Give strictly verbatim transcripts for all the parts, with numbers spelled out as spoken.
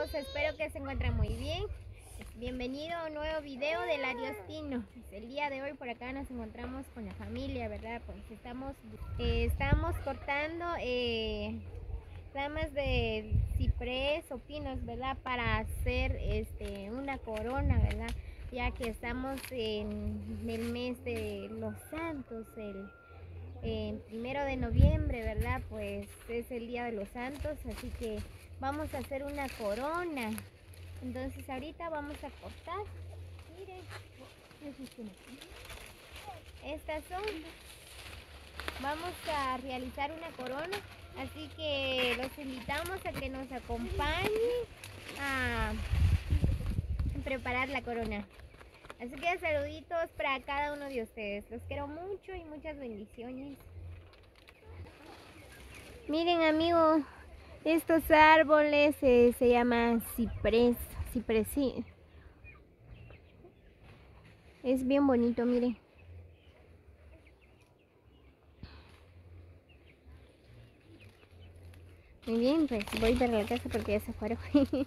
amigos, espero que se encuentren muy bien. Bienvenido a un nuevo video del Ariostino. El día de hoy por acá nos encontramos con la familia, ¿verdad? Pues estamos, eh, estamos cortando eh, ramas de ciprés o pinos, ¿verdad? Para hacer este, una corona, ¿verdad? Ya que estamos en el mes de los santos, el el primero de noviembre, ¿verdad? Pues es el día de los santos, así que vamos a hacer una corona. Entonces ahorita vamos a cortar. Miren, estas son. Vamos a realizar una corona, así que los invitamos a que nos acompañen a preparar la corona. Así que saluditos para cada uno de ustedes. Los quiero mucho y muchas bendiciones. Miren amigos, estos árboles eh, se llaman ciprés. Ciprés, sí. Es bien bonito, miren. Muy bien, pues voy para la casa porque ya se fueron.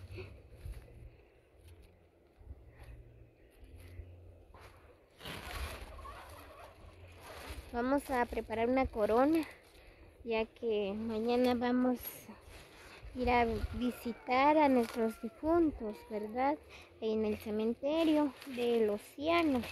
Vamos a preparar una corona, ya que mañana vamos a ir a visitar a nuestros difuntos, ¿verdad? En el cementerio del Océano.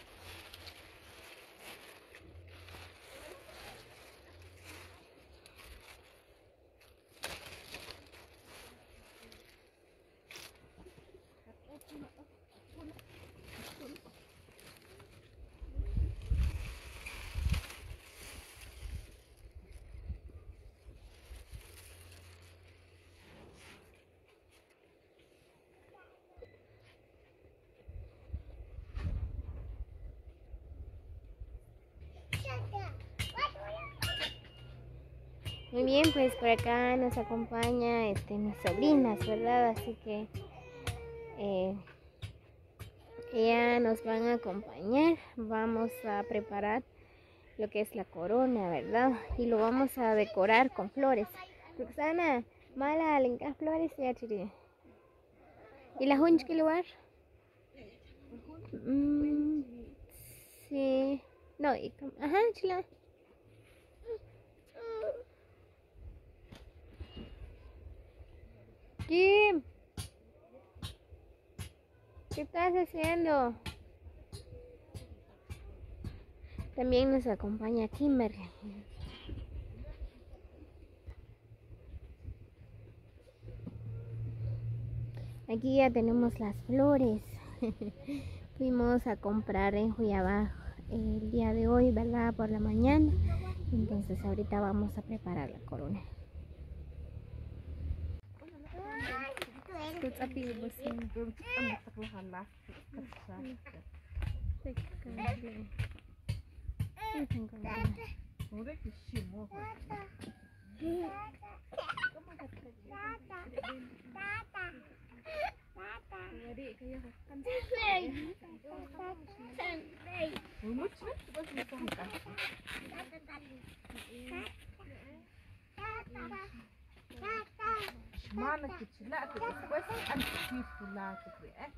Muy bien, pues por acá nos acompaña este, mis sobrinas, ¿verdad? Así que eh, ellas nos van a acompañar. Vamos a preparar lo que es la corona, ¿verdad? Y lo vamos a decorar con flores. Roxana, mala, le flores y achiri. ¿Y la hunch qué lugar? Mm, sí. No, y, ajá, chila. Kim, ¿qué estás haciendo? También nos acompaña Kimberly. Aquí ya tenemos las flores. Fuimos a comprar en Juyabá el día de hoy, ¿verdad? Por la mañana. Entonces ahorita vamos a preparar la corona. Mana kecil lah, tu sebab anak kecil pula tu eh.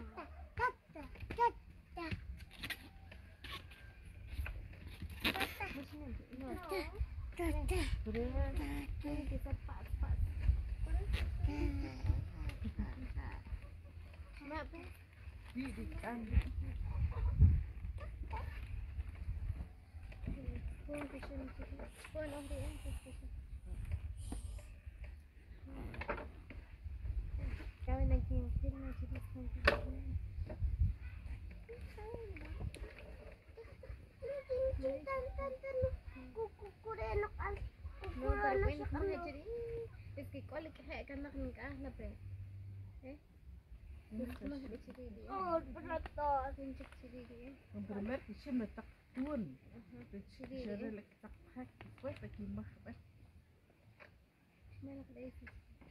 Es que cuál es que hay que más nunca la pe, ¿eh? Cuma ada ciri dia. Oh, berat. Tunjuk ciri dia. Yang primer kisah metak tuan. Ciri dia lek tak hak, kau pergi mah apa? Mana kedai sih?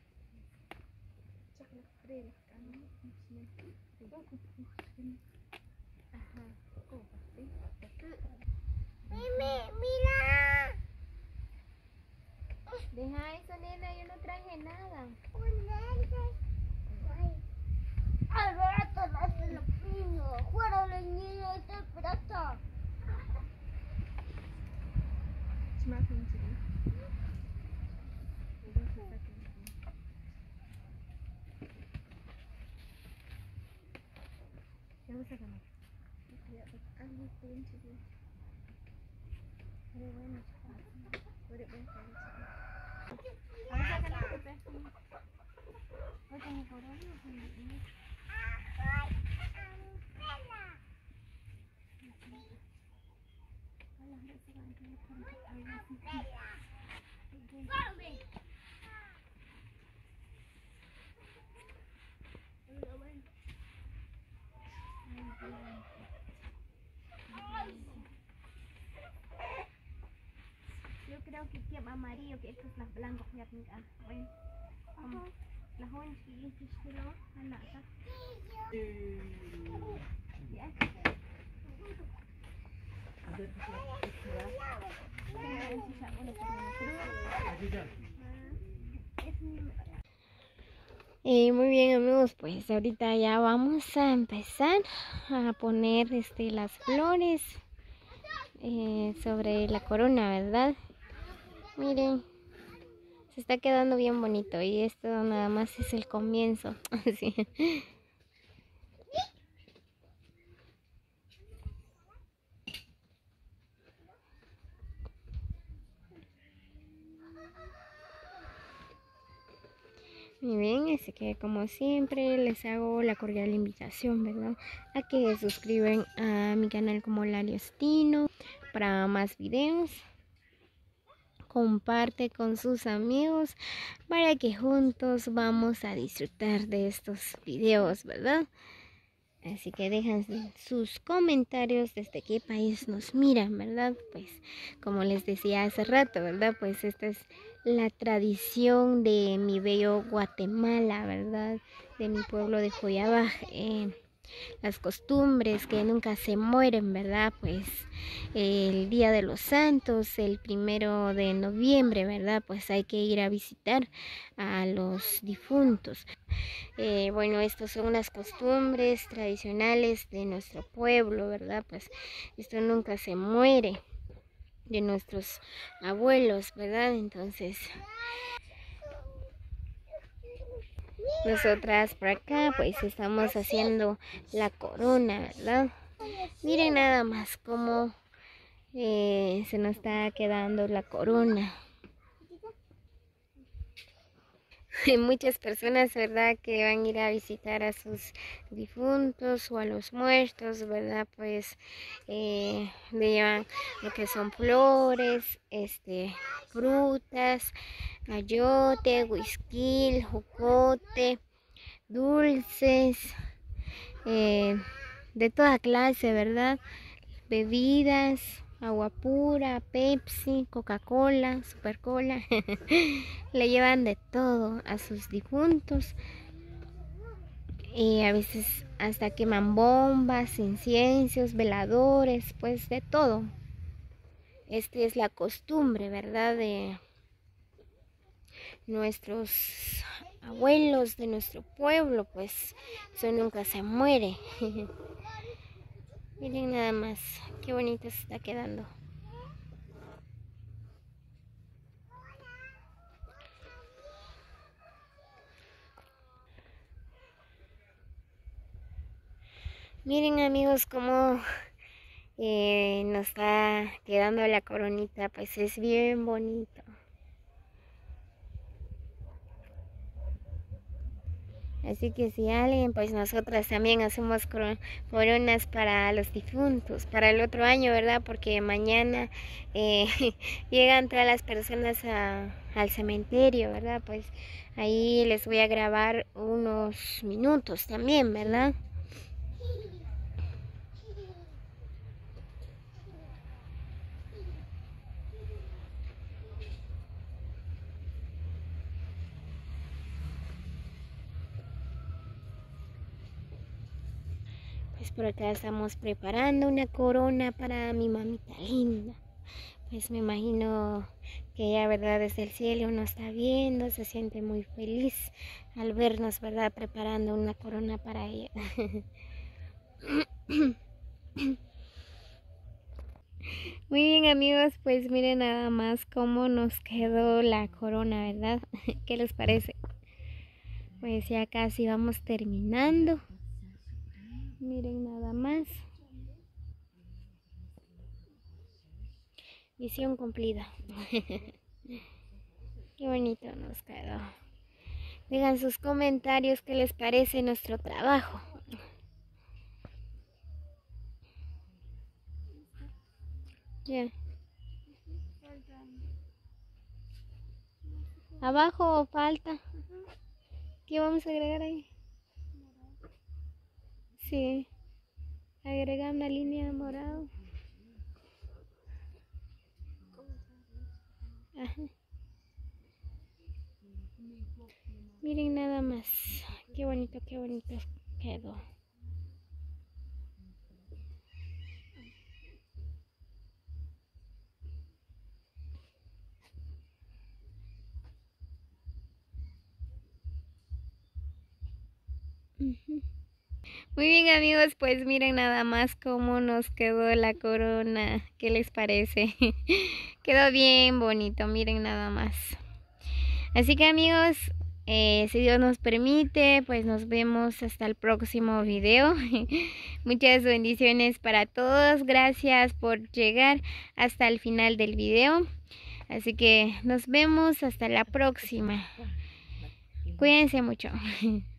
Cak nak kedai kan? Aha, oh pasti. Mimi, mira. Deja eso, nena, yo no traje nada. Yo creo que queda amarillo, que estos las blancos ya tengan. Bueno, vamos. Las jóvenes que dicen que no, anda acá. Ya. Eh, muy bien amigos, pues ahorita ya vamos a empezar a poner este, las flores eh, sobre la corona, ¿verdad? Miren, se está quedando bien bonito y esto nada más es el comienzo. Sí. Muy bien, así que como siempre les hago la cordial invitación, ¿verdad? A que se suscriban a mi canal como Lariostino para más videos. Comparte con sus amigos para que juntos vamos a disfrutar de estos videos, ¿verdad? Así que dejan sus comentarios desde qué país nos miran, ¿verdad? Pues como les decía hace rato, ¿verdad? Pues esta es la tradición de mi bello Guatemala, ¿verdad? De mi pueblo de Joyabaj. Eh, las costumbres que nunca se mueren, ¿verdad? Pues el Día de los Santos, el primero de noviembre, ¿verdad? Pues hay que ir a visitar a los difuntos. Eh, bueno, estas son las costumbres tradicionales de nuestro pueblo, ¿verdad? Pues esto nunca se muere, de nuestros abuelos, ¿verdad? Entonces, nosotras por acá pues estamos haciendo la corona, ¿verdad? Miren nada más cómo eh, se nos está quedando la corona. Hay muchas personas, ¿verdad?, que van a ir a visitar a sus difuntos o a los muertos, ¿verdad? Pues eh, le llevan lo que son flores, este, frutas, ayote, huisquil, jocote, dulces, eh, de toda clase, ¿verdad? Bebidas, agua pura, Pepsi, Coca-Cola, Super-Cola. Le llevan de todo a sus difuntos. Y a veces hasta queman bombas, inciensos, veladores, pues de todo. Esta es la costumbre, ¿verdad?, de nuestros abuelos, de nuestro pueblo, pues eso nunca se muere. Miren nada más, qué bonito se está quedando. Miren amigos cómo eh, nos está quedando la coronita, pues es bien bonito. Así que si alguien, pues nosotras también hacemos coronas para los difuntos, para el otro año, ¿verdad? Porque mañana eh, llegan todas las personas a, al cementerio, ¿verdad? Pues ahí les voy a grabar unos minutos también, ¿verdad? Pues por acá estamos preparando una corona para mi mamita linda, pues me imagino que ya, ¿verdad? Desde el cielo uno está viendo, se siente muy feliz al vernos, ¿verdad? Preparando una corona para ella. Muy bien, amigos, pues miren nada más cómo nos quedó la corona, ¿verdad? ¿Qué les parece? Pues ya casi vamos terminando. Miren nada más. Misión cumplida. Qué bonito nos quedó. Dejan sus comentarios qué les parece nuestro trabajo. Ya. Abajo falta. ¿Qué vamos a agregar ahí? Sí. Agregar una línea morada. Ajá. Miren nada más. Qué bonito, qué bonito quedó. Uh-huh. Muy bien, amigos, pues miren nada más cómo nos quedó la corona. ¿Qué les parece? Quedó bien bonito, miren nada más. Así que, amigos, eh, si Dios nos permite, pues nos vemos hasta el próximo video. Muchas bendiciones para todos. Gracias por llegar hasta el final del video. Así que nos vemos hasta la próxima. Cuídense mucho.